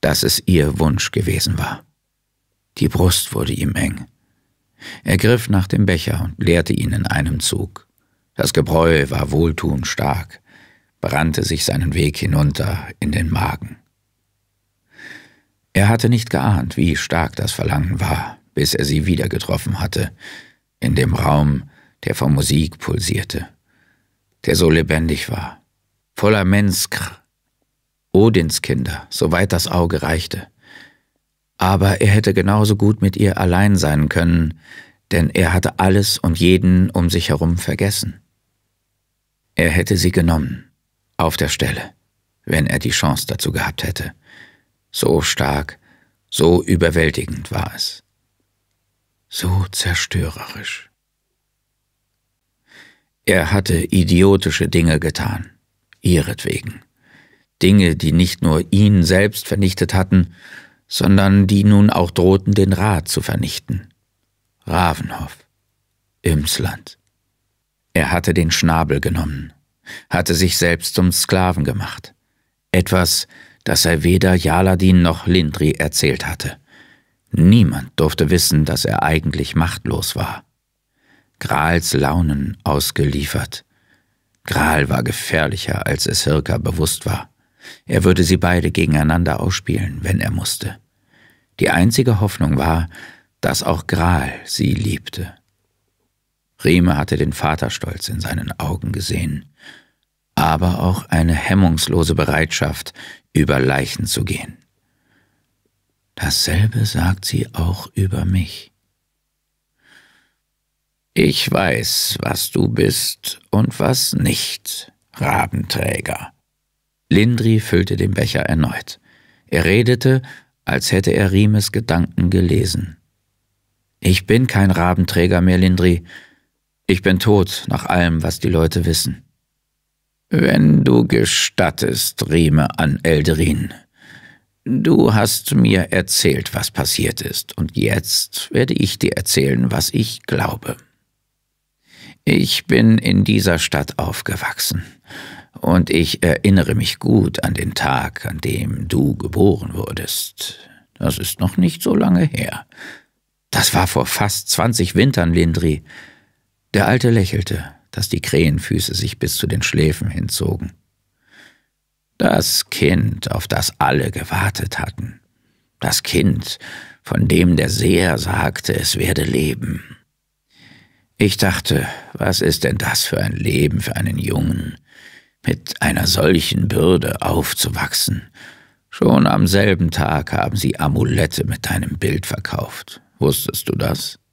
dass es ihr Wunsch gewesen war. Die Brust wurde ihm eng. Er griff nach dem Becher und leerte ihn in einem Zug. Das Gebräu war wohltuend stark, brannte sich seinen Weg hinunter in den Magen. Er hatte nicht geahnt, wie stark das Verlangen war, bis er sie wieder getroffen hatte, in dem Raum, der vor Musik pulsierte, der so lebendig war, voller Menskr, Odinskinder, soweit das Auge reichte. Aber er hätte genauso gut mit ihr allein sein können, denn er hatte alles und jeden um sich herum vergessen. Er hätte sie genommen, auf der Stelle, wenn er die Chance dazu gehabt hätte. So stark, so überwältigend war es. So zerstörerisch. Er hatte idiotische Dinge getan, ihretwegen. Dinge, die nicht nur ihn selbst vernichtet hatten, sondern die nun auch drohten, den Rat zu vernichten. Ravenhof, Imsland. Er hatte den Schnabel genommen, hatte sich selbst zum Sklaven gemacht. Etwas, das er weder Jaladin noch Lindri erzählt hatte. Niemand durfte wissen, dass er eigentlich machtlos war. Grals Launen ausgeliefert. Gral war gefährlicher, als es Hirka bewusst war. Er würde sie beide gegeneinander ausspielen, wenn er musste. Die einzige Hoffnung war, dass auch Gral sie liebte. Rime hatte den Vaterstolz in seinen Augen gesehen, aber auch eine hemmungslose Bereitschaft, über Leichen zu gehen. Dasselbe sagt sie auch über mich. Ich weiß, was du bist und was nicht, Rabenträger. Lindri füllte den Becher erneut. Er redete, als hätte er Rimes Gedanken gelesen. Ich bin kein Rabenträger mehr, Lindri. Ich bin tot, nach allem, was die Leute wissen. Wenn du gestattest, Rime an Elderin. Du hast mir erzählt, was passiert ist, und jetzt werde ich dir erzählen, was ich glaube. Ich bin in dieser Stadt aufgewachsen, und ich erinnere mich gut an den Tag, an dem du geboren wurdest. Das ist noch nicht so lange her. Das war vor fast 20 Wintern, Lindri. Der Alte lächelte, dass die Krähenfüße sich bis zu den Schläfen hinzogen. Das Kind, auf das alle gewartet hatten. Das Kind, von dem der Seher sagte, es werde leben. Ich dachte, was ist denn das für ein Leben für einen Jungen, mit einer solchen Bürde aufzuwachsen? Schon am selben Tag haben sie Amulette mit deinem Bild verkauft. Wusstest du das?